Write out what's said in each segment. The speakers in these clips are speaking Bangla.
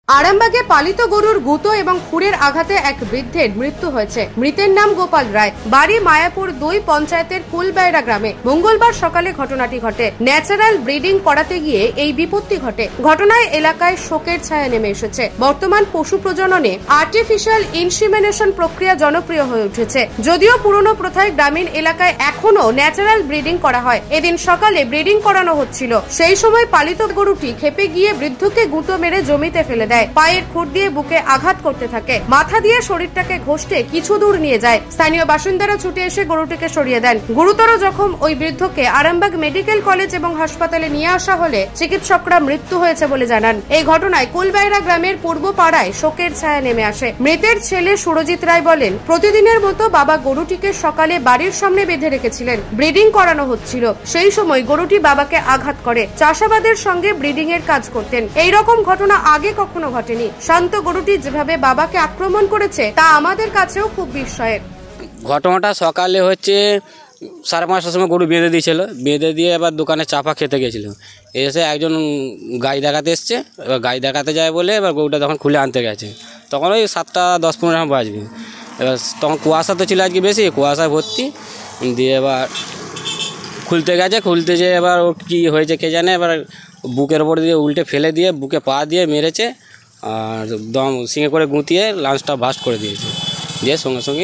আরামবাগে পালিত গরুর গুঁতো এবং খুরের আঘাতে এক বৃদ্ধের মৃত্যু হয়েছে। মৃতের নাম গোপাল রায়, বাড়ি মায়াপুর ২ পঞ্চায়েতের কুলবাইরা গ্রামে। মঙ্গলবার সকালে ঘটনাটি ঘটে। ন্যাচারাল ব্রিডিং করাতে গিয়ে এই বিপত্তি ঘটে। ঘটনায় এলাকায় শোকের ছায়া নেমে এসেছে। বর্তমান পশু প্রজননে আর্টিফিশিয়াল ইনসিমিনেশন প্রক্রিয়া জনপ্রিয় হয়ে উঠেছে। যদিও পুরনো প্রথায় গ্রামীণ এলাকায় এখনো ন্যাচারাল ব্রিডিং করা হয়। এদিন সকালে ব্রিডিং করানো হচ্ছিল, সেই সময় পালিত গরুটি খেপে গিয়ে বৃদ্ধকে গুঁতো মেরে জমিতে ফেলে দেয়। পায়ের খুর দিয়ে বুকে আঘাত করতে থাকে, মাথা দিয়ে শরীরটাকে ঘষতে কিছু দূর নিয়ে যায়। স্থানীয় বাসিন্দারা ছুটে এসে গরুটিকে সরিয়ে দেন। গুরুতর জখম ওই বৃদ্ধকে আরামবাগ মেডিকেল কলেজ এবং হাসপাতালে নিয়ে আসা হলে চিকিৎসকরা মৃত্যু হয়েছে বলে জানান। এই ঘটনায় কুলবাইরা গ্রামের পূর্ব পাড়ায় শোকের ছায়া নেমে আসে। মৃতের ছেলে সুরজিৎ রায় বলেন, প্রতিদিনের মতো বাবা গরুটিকে সকালে বাড়ির সামনে বেঁধে রেখেছিলেন। ব্রিডিং করানো হচ্ছিল, সেই সময় গরুটি বাবাকে আঘাত করে। চাষাবাদের সঙ্গে ব্রিডিং এর কাজ করতেন। এই রকম ঘটনা আগে কখনো ঘটেনি। শান্ত গরুটি যেভাবে বাবাকে আক্রমণ করেছে তা আমাদের কাছেও খুব বিস্ময়ের। ঘটনাটা সকালে হচ্ছে 5:30টার সময় গরু বেঁধে দিয়েছিল। বেঁধে দিয়ে এবার দোকানে চাপা খেতে গেছিল। এসে একজন গাই দেখাতে এসছে। এবার গাই দেখাতে যায় বলে এবার গরুটা তখন খুলে আনতে গেছে। তখন ওই 7:10-15 বাজবে। এবার তখন কুয়াশা তো ছিল আজকে বেশি, কুয়াশায় ভর্তি। দিয়ে এবার খুলতে গেছে, খুলতে যেয়ে এবার ওর কী হয়েছে কে জানে, এবার বুকের ওপর দিয়ে উল্টে ফেলে দিয়ে বুকে পা দিয়ে মেরেছে আর দম সিঙে করে গুঁতিয়ে লাঞ্চটা ভাস্ট করে দিয়েছে। দিয়ে সঙ্গে সঙ্গে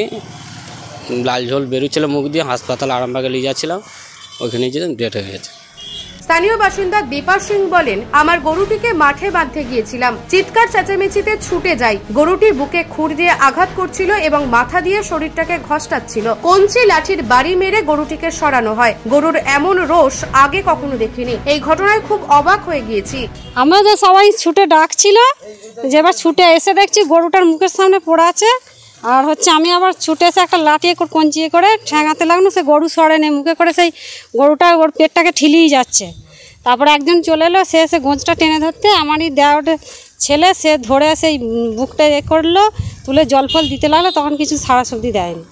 লাল ঝোল বেরোচ্ছিল মুখ দিয়ে। হাসপাতাল আরামবাগে নিয়ে যাচ্ছিলাম, ওইখানে গিয়ে ডেট হয়ে গেছে। স্থানীয় বাসিন্দা দীপা সিং বলেন, আমার গরুটিকে মাঠে বাঁধতে গিয়েছিলাম। চিৎকার চেঁচামেচিতে ছুটে যাই। গরুটি বুকে খুর দিয়ে আঘাত করছিল এবং মাথা দিয়ে শরীরটাকে ঘষটাচ্ছিল। কঞ্চি লাঠির বাড়ি মেরে গরুটিকে সরানো হয়। গরুর এমন রোষ আগে কখনো দেখিনি। এই ঘটনায় খুব অবাক হয়ে গিয়েছি। আমরা যে সবাই ছুটে ডাকছিল, যেবার ছুটে এসে দেখছি গরুটার মুখের সামনে পড়ে আছে। আর আমি আবার ছুটে এসে একটা লাঠি কঞ্চিয়ে করে ঠ্যাঙাতে লাগলো। সে গরু সরে নেই, মুখে করে সেই গরুটা ওর পেটটাকে ঠিলিয়ে যাচ্ছে। তারপরে একজন চলে এলো, সে এসে গোঁজটা টেনে ধরতে আমারই দেওয়াটা ছেলে সে ধরে সেই বুকটা করলো, তুলে জল ফল দিতে লাগলো। তখন কিছু সারা সবজি দেয়নি।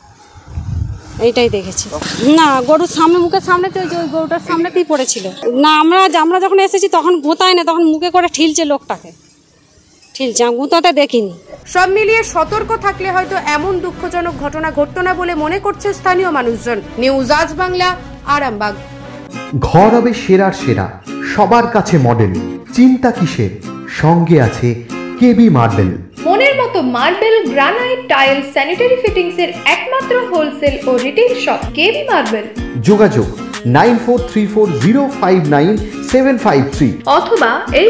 এইটাই দেখেছি। না, গরুর সামনে মুখের সামনে তো ওই গরুটার সামনেতেই পড়েছিল। না, আমরা যখন এসেছি তখন গোঁতায় না, তখন মুখে করে ঠিলছে লোকটাকে, ঠিলছে, গুঁতোতে দেখিনি। সব মিলিয়ে সতর্ক থাকলে হয়তো এমন দুঃখজনক ঘটনা ঘটতো না বলে মনে করছে স্থানীয় মানুষজন। নিউজ আজ বাংলা, আরামবাগ। ঘর হবে সেরার সেরা, সবার কাছে মডেল। চিন্তা কিসের, সঙ্গে আছে কেবি মার্বেল। মনের মতো marble, granite, tile, sanitary fittings এর একমাত্র হোলসেল ও রিটেল শপ কেবি মার্বেল। যোগাযোগ 9434059753 অথবা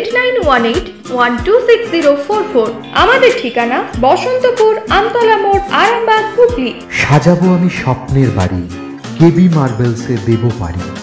8918126044। আমাদের ঠিকানা বসন্তপুর, আমতলা মোড়, আরামবাগ, হুগলি। সাজাবো আমি স্বপ্নের বাড়ি, কেবি মার্বেলসে দেবো বাড়ি।